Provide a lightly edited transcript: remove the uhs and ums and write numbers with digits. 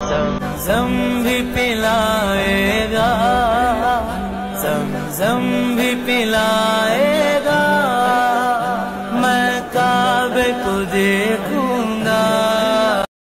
ज़मज़म भी पिलाएगा, ज़मज़म भी पिलाएगा। मैं काबे को देखूं